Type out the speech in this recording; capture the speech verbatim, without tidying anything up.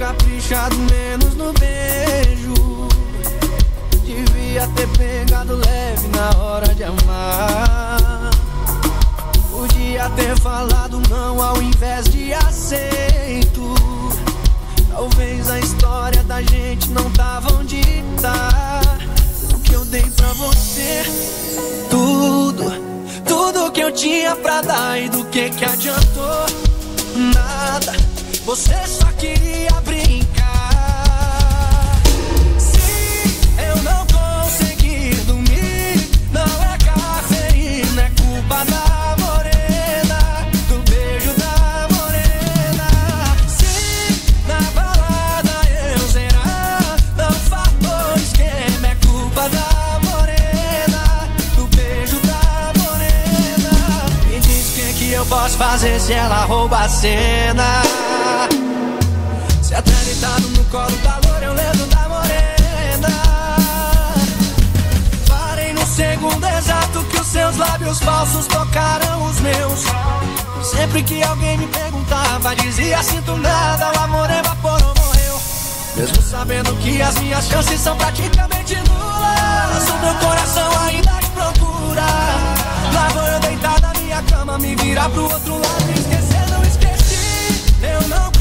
caprichado menos no beijo. Devia ter pegado leve na hora de amar. Podia ter falado não ao invés de aceito. Talvez a história da gente não tava onde tá. O que eu dei pra você, tudo, tudo que eu tinha pra dar, e do que que adiantou? Nada, você só queria brincar. Se eu não conseguir dormir, não é cafeína, é culpa da morena, do beijo da morena. Se na balada eu zerar, não faltou esquema, é culpa da morena, do beijo da morena. Me diz o que que eu posso fazer se ela rouba a cena. Se até deitado no colo da loura eu lembro da morena. Parei no segundo exato que os seus lábios falsos tocaram os meus. Sempre que alguém me perguntava, dizia sinto nada, o amor evaporou, morreu. Mesmo sabendo que as minhas chances são praticamente nulas, o meu coração ainda te procura. Lá vou eu deitar na minha cama, me virar pro outro lado e esquecer, não esqueci. Eu não